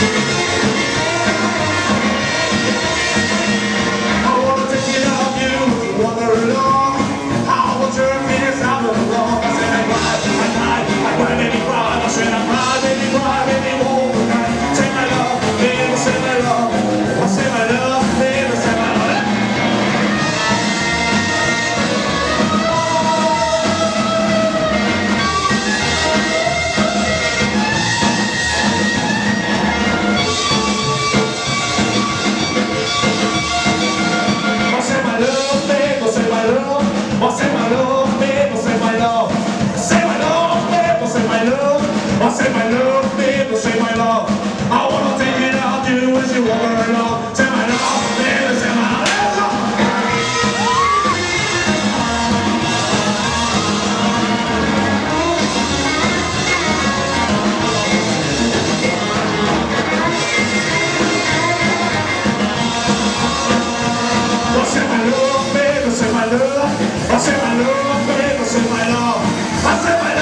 Say my love, baby, say my love. I wanna take it out you as you walk along. Say my love, baby, say my love. Say my love, baby, say my love. I say my love, baby, say my love. I say my